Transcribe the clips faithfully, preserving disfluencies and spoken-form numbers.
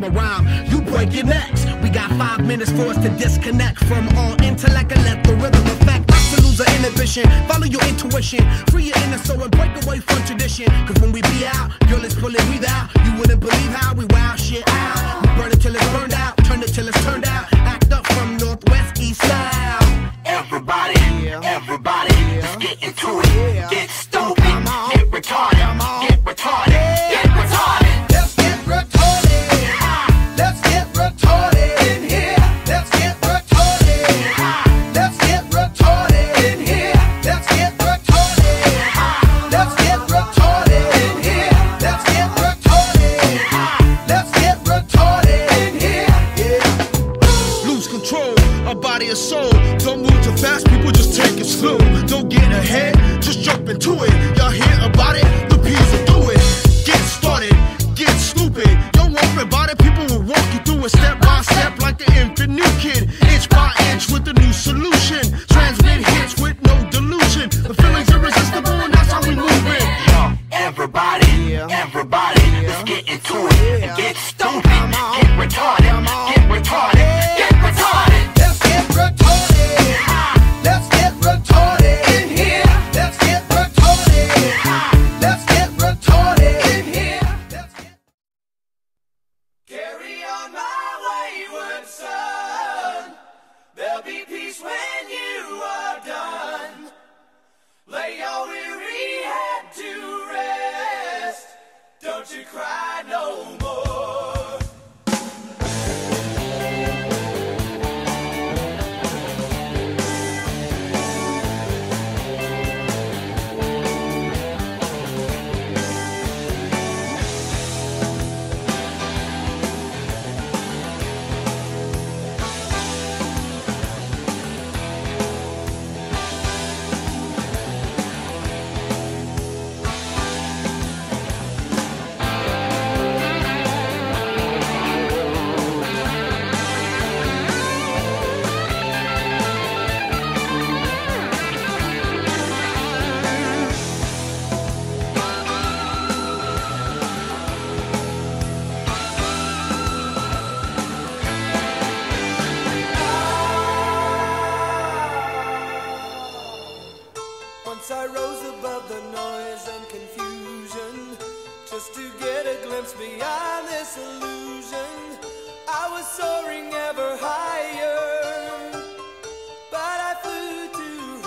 my rhyme, you break your necks. We got five minutes for us to disconnect from all intellect and let the rhythm affect us to lose our inhibition. Follow your intuition, free your inner soul and break away from tradition. Cause when we be out, girl, it's pulling breathe out. You wouldn't believe how we wow shit out. We burn it till it's burned out, turn it till it's turned out. Act up from northwest, east, south. Everybody, everybody, let's get into it. Get stupid, get retarded, get retarded, get retarded. Let's get retarded. Let's get retarded in here. Let's get retarded. Let's get retarded in here. Let's get retarded. Let's get retarded in here. Let's get retarded. Let's get retarded in here. Yeah. Lose control, our body and soul. Don't move too fast, people, just take it slow. Don't get ahead, just jump into it. Y'all hear about it? The P's will do it. Get started, get stupid. Don't worry about it, people will walk you through it step by step like the infant new kid. Inch by inch with a new solution. Transmit hits with no delusion. The feeling's irresistible and that's how we move it. Yo, everybody, everybody, let's get into it. And get stupid, get retarded, get retarded, get retarded. Let's get retarded. Let's get retarded in here. Let's get retarded. Let's get retarded in here. Let's get Carry on my wayward son. There'll be peace when you are done. Lay your weary head to rest. Don't you cry no more. Once I rose above the noise and confusion, just to get a glimpse beyond this illusion. I was soaring ever higher, but I flew too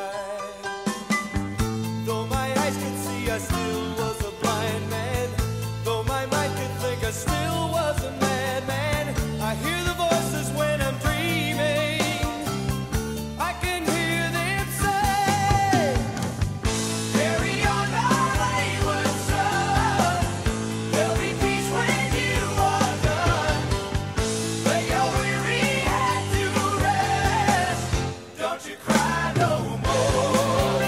high. Though my eyes could see, I still was a blind man. Though my mind could think, I still was a madman. I hear the voices when I'm dreaming. I can hear them say, carry on my wayward son. There'll be peace when you are done. Lay your weary head to rest. Don't you cry no more.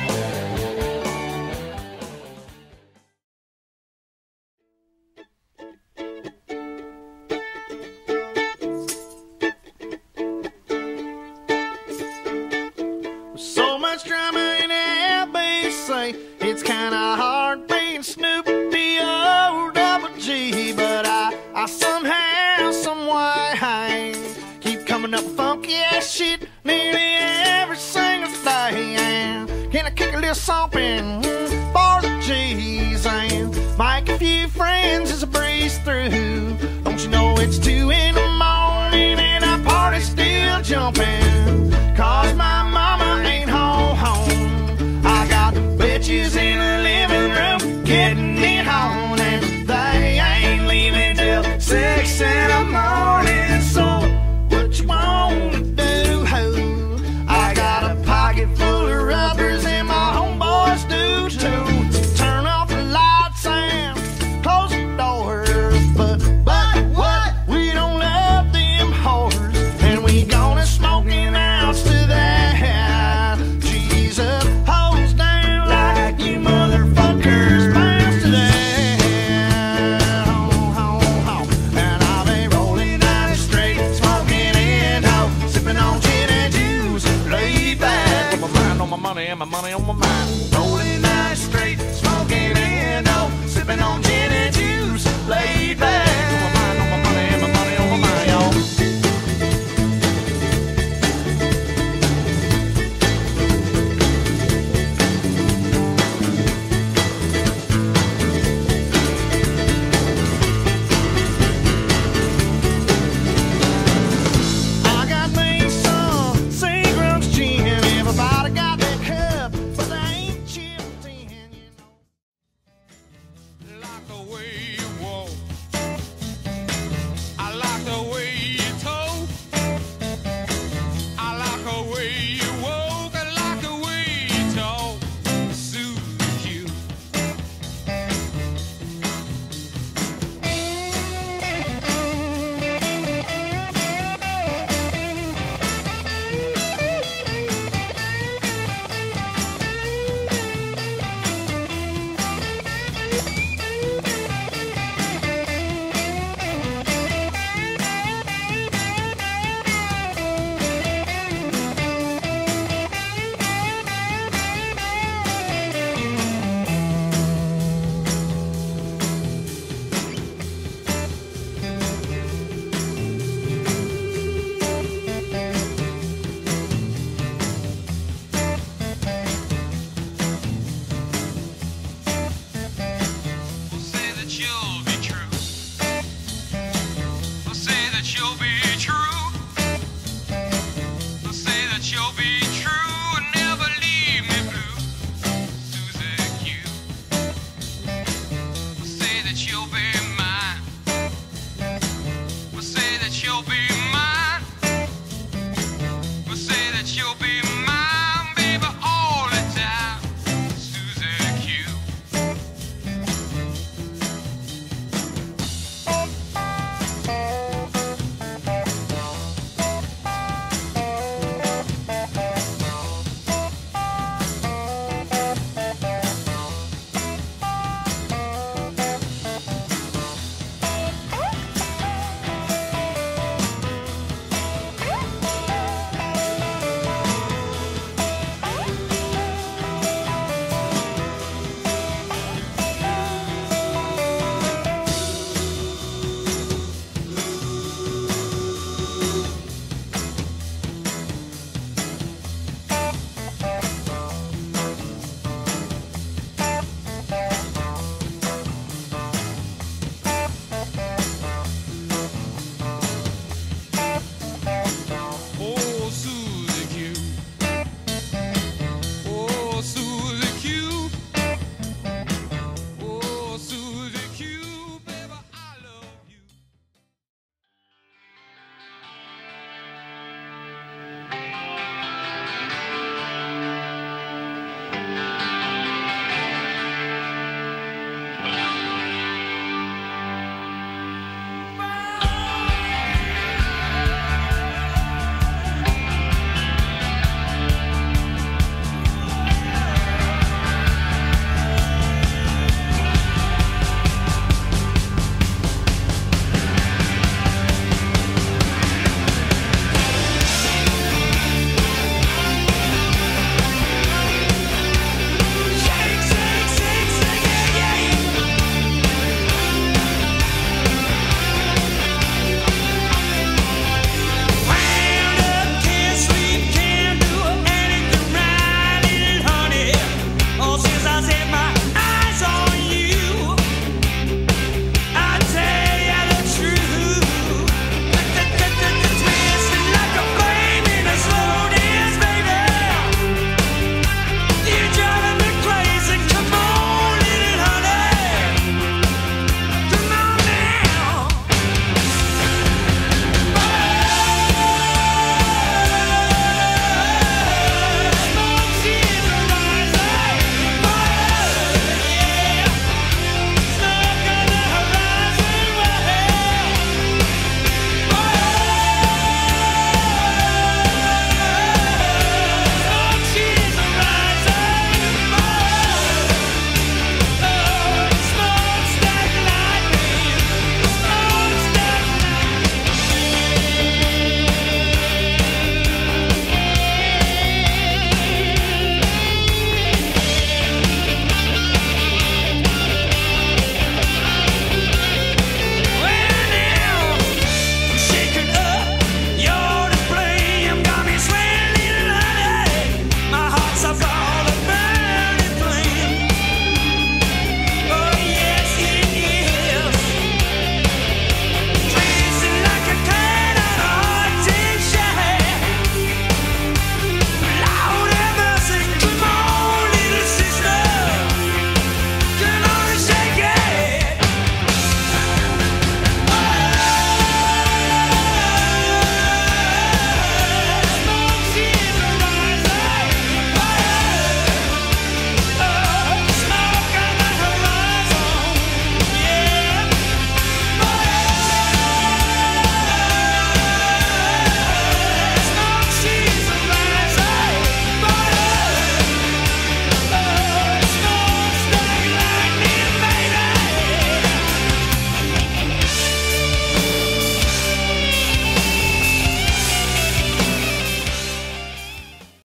So much drama in L B C, it's kinda hard being Snoop D O double G. But I, I somehow, someway keep coming up with funky ass shit nearly every single day. And can I kick a little something for the G's and make a few friends as I breeze through? Don't you know it's two in the morning and our party's still jumping? Cause my mama ain't home, home. I got bitches in the living room getting it on, and they ain't leaving till six in the morning. So what you wanna do, ho? I got a pocket full of rubbers and my homeboys do too. Turn off the lights and close the doors, but but what? We don't love them whores, and we gonna smoke in the house to that. Jesus, hose down like you motherfuckers bounce to that. Ho, ho, ho. And I'll be rolling down the street, smoking Indo, sipping on gin and juice, laid back with my mind on my money and my money on my mind. Rolling